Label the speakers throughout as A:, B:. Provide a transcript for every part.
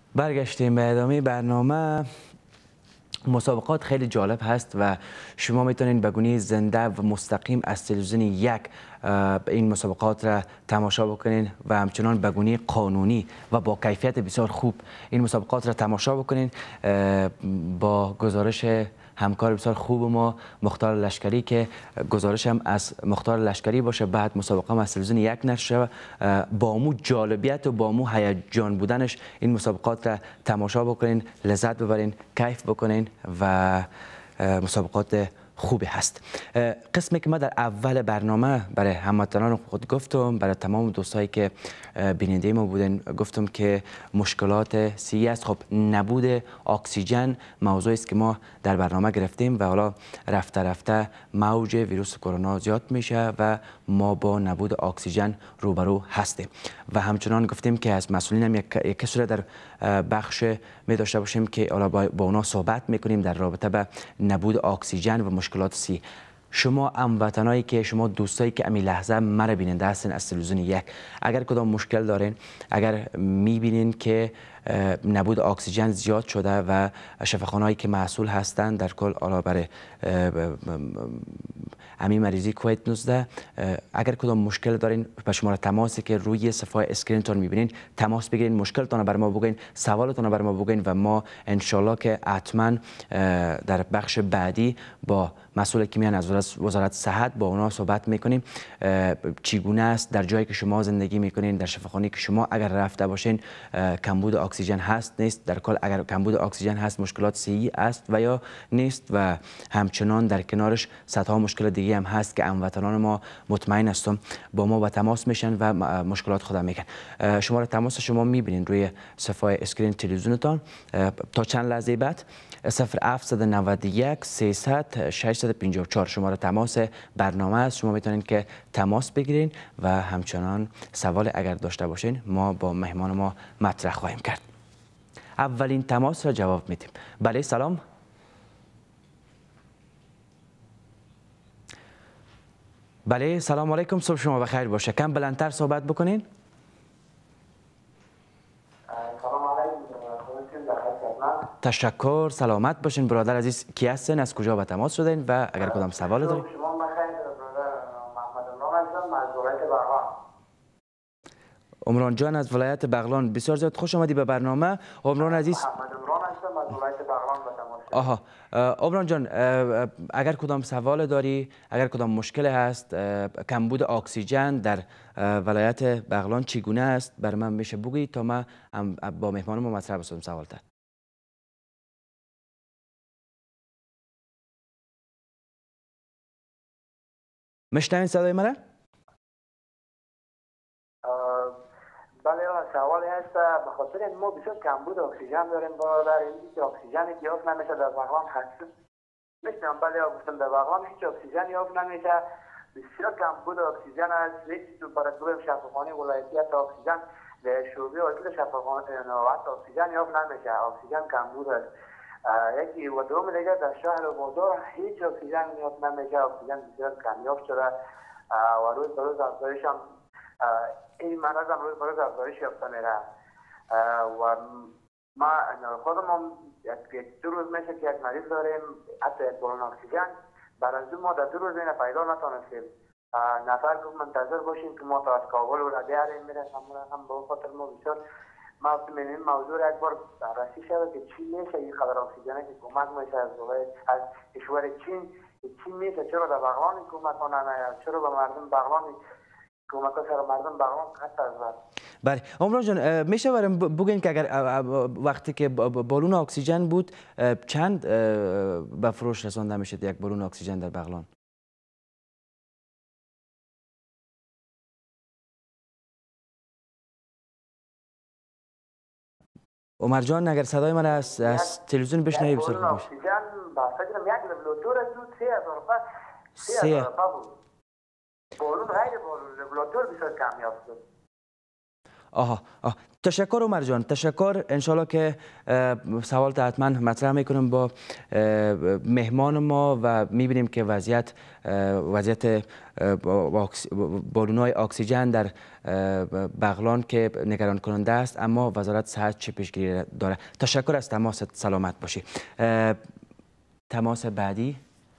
A: برگشتیم به ادامه برنامه. مسابقات خیلی جالب هست و شما میتونید به گونه زنده و مستقیم از تلویزیون یک این مسابقات را تماشا بکنین و همچنان به گونه قانونی و با کیفیت بسیار خوب این مسابقات را تماشا بکنین با گزارش همکار بسیار خوب ما مختار لشکری که گزارش هم از مختار لشکری باشه، بعد مسابقه هم از تلویزیون یک نشر با مو جالبیت و با مو هیجان بودنش این مسابقات را تماشا بکنین، لذت ببرین، کیف بکنین و مسابقات خوبی هست. قسمی که ما در اول برنامه برای هموطنان خود گفتم، برای تمام دوستایی که بیننده ما بودن گفتم که مشکلات صحی است. خب نبود اکسیژن موضوعی است که ما در برنامه گرفتیم و حالا رفته رفته موج ویروس کرونا زیاد میشه و ما با نبود اکسیژن روبرو هستیم و همچنان گفتیم که از مسئولین هم یک کسی در بخش می داشته باشیم که حالا با اونا صحبت میکنیم در رابطه به نبود اکسیژن و مشکلات صحی. شما هموطنایی که شما دوستایی که امی لحظه مرا بیننده هستین از تلویزیون یک، اگر کدام مشکل دارین، اگر میبینین که نبود اکسیژن زیاد شده و شفاخانه‌ای که مسئول هستند در کل حالا برای امی مریضی کویت 19، اگر کدام مشکل دارین به شماره تماسی که روی صفحه اسکرینتون میبینین تماس بگیرین، مشکلتون رو بر ما بگین، سوالتون رو بر ما بگین و ما انشالله که حتما در بخش بعدی با مسئول که میان از وزارت صحت با اونا صحبت میکنیم چگونه است در جایی که شما زندگی میکنین، در شفاخانه که شما اگر رفته باشین کمبود اکسیژن هست نیست، در کل اگر کمبود اکسیژن هست مشکلات صحی است و یا نیست و همچنان در کنارش صدها مشکل دیگه هم هست که هموطنان ما مطمئن هستم با ما به تماس میشن و مشکلات خود میگن. شماره تماس شما میبینین روی صفحه اسکرین تلویزیونتان تا چند لحظه بعد 0791 300 654 شماره تماس برنامه است. شما میتونین که تماس بگیرین و همچنان سوال اگر داشته باشین ما با مهمان ما مطرح خواهیم کرد. اولین تماس را جواب میدیم. بله سلام. بله سلام علیکم، صبح شما بخیر باشه. کم بلندتر صحبت بکنین. تشکر، سلامت باشین برادر عزیز. کی هستین، از کجا به تماس شدین و اگر کدام سوال دارین؟
B: شما بخیر برادر محمد عمران هستم از ولایت بغلان.
A: عمران جان از ولایت بغلان، بسیار زیاد خوش آمدی به برنامه. عمران عزیز
B: محمد عمران هستم از ولایت بغلان به تماس شدم.
A: آها عمران جان، اگر کدام سوال داری، اگر کدام مشکل هست، کمبود اکسیژن در ولایت بغلان چگونه است بر من میشه بگویی تا من با مهمانم مطرح بسازم سوالت. مشنوین صدای منه؟
B: بله سوالی هست. به خاطر ما بسیار کمبود اکسیژن داریم برادر، این که اکسیژن یافت نمیشه در بغلان هست. میشنم بله گفتم در بغلان هیچ اکسیژن یافت نمیشه، بسیار کمبود اکسیژن است. هیچ برای دو شفاخانه ولایتی تا اکسیژن در شعبه اصل شفاخانه اکسیژن یافت نمیشه، اکسیژن کمبود است. یکی و دوم دیگه در شهر و بازار هیچ اکسیژن یافت نمیشه، اکسیژن بسیار کمیاب شده و روز به روز افزایش هم این مرض هم روز به روز افزایش یافته میره و ما خودم هم یک دو روز میشه که یک مریض داریم، حتی یک بالون اکسیژن بعد از ما در 2 روز اینه پیدا نتونستیم. نفر گفت منتظر باشیم که ما تا از کابل و دیاریم میرسم هم به خاطر ما بسیار ما این موضوع یک بار بررسی شده که چی میشه این قدر اکسیژن که کمک میشه از کشور چین میشه، چرا در بغلان کمک کنه، چرا به مردم بغلان کمک سر مردم بغلان قطع از.
A: بله عمران جان، میشه برام بگین که اگر وقتی که بالون اکسیژن بود چند به فروش رسانده میشه یک بالون اکسیژن در بغلان؟ عمر جان اگر صدای من از تلویزیون بشنوی بسیار خوب باشه.
B: اکسیژن با فکرم یک لبلاتور از بود 3000 روپیه 3000 روپیه بود. بالون غیر بالون لبلاتور بسیار کمیاب شد.
A: تشکر عمر جان، تشکر. انشالله که سوال حتما مطرح میکنم با مهمان ما و میبینیم که وضعیت بالون‌های اکسیژن در بغلان که نگران کننده است، اما وزارت صحت چه پیشگیری داره؟ تشکر از تماست، سلامت باشی. تماس بعدی.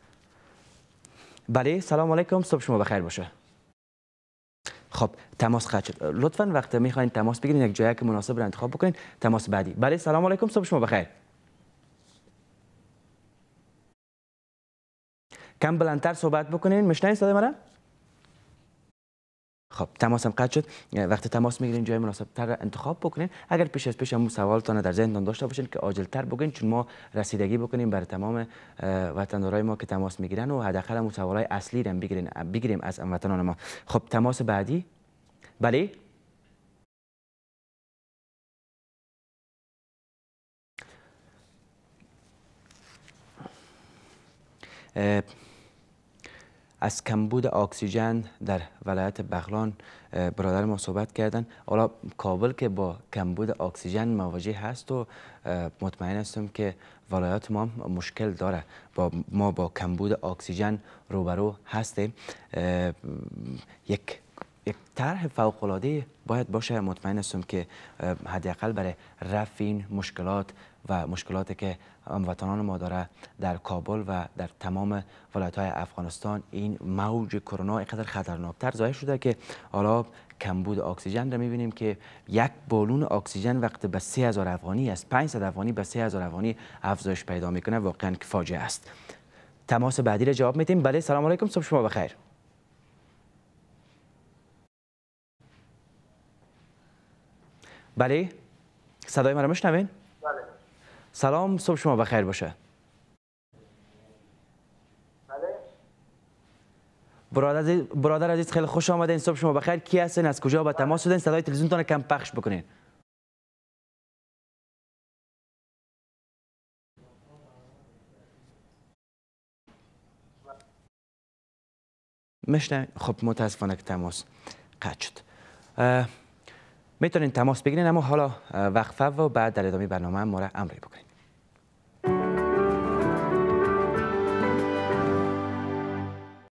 A: بله، سلام علیکم، صبح شما بخیر باشه. خب تماس قطع شد. لطفاً وقت میخواین تماس بگیرین یک جایی که مناسب رو انتخاب بکنین. تماس بعدی. بله، سلام علیکم، صبح شما بخیر. کم بلندتر صحبت بکنین، میشنوین صدای مرا؟ خب تماسم قطع شد. وقتی تماس میگیرین جای مناسب تر را انتخاب بکنین. اگر پیش از پیش هم سوالتان در ذهنتان داشته باشین که عاجل تر بگین، چون ما رسیدگی بکنیم بر تمام وطندارای ما که تماس میگیرن و حداقل هم سوالای اصلی را بگیریم از هموطنان ما. خب تماس بعدی. بله. از کمبود اکسیژن در ولایت بغلان برادر ما صحبت کردن. حالا کابل که با کمبود اکسیژن مواجه هست و مطمئن هستم که ولایت ما مشکل داره. ما با کمبود اکسیژن روبرو هستیم. یک طرح فوق‌العاده باید باشه. مطمئن هستم که حداقل برای رفع این مشکلات و مشکلاتی که هموطنان ما داره در کابل و در تمام ولایت‌های افغانستان، این موج کرونا اینقدر خطرناکتر ظاهر شده که حالا کمبود اکسیژن را می‌بینیم که یک بالون اکسیژن وقتی به 3000 افغانی است، 500 افغانی به 3000 افغانی افزایش پیدا میکنه، واقعا که فاجعه است. تماس بعدی را جواب میدیم. بله، سلام علیکم، صبح شما بخیر. بله، صدای من رو میشنوین؟
B: بله.
A: سلام، صبح شما بخیر باشه.
B: بله.
A: برادر عزیز، خیلی خوش آمدین. صبح شما بخیر. کی هستین؟ از کجا با تماس شدین؟ صدای تلویزیونتون کم پخش بکنین. میشنوین؟ خب متاسفانه که تماس قطع شد. میتونین تماس بگیرین، اما حالا وقفه و بعد در ادامه برنامه ما را امری بکنین.